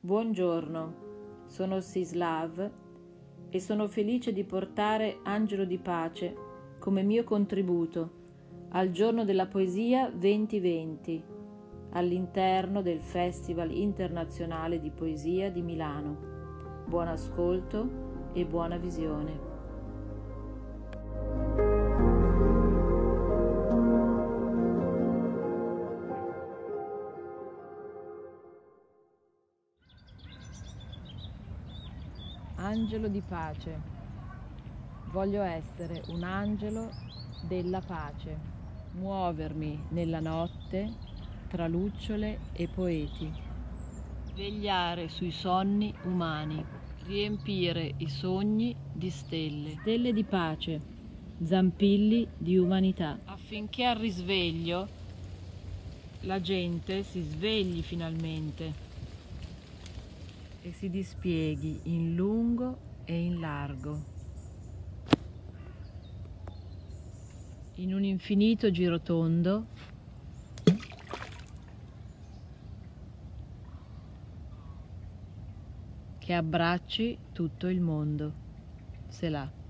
Buongiorno, sono Sislav e sono felice di portare Angelo di Pace come mio contributo al Giorno della Poesia 2020 all'interno del Festival Internazionale di Poesia di Milano. Buon ascolto e buona visione. Angelo di pace. Voglio essere un angelo della pace, muovermi nella notte tra lucciole e poeti, vegliare sui sonni umani, riempire i sogni di stelle, stelle di pace, zampilli di umanità, affinché al risveglio la gente si svegli finalmente e si dispieghi in lungo e in largo, in un infinito girotondo che abbracci tutto il mondo. Selah.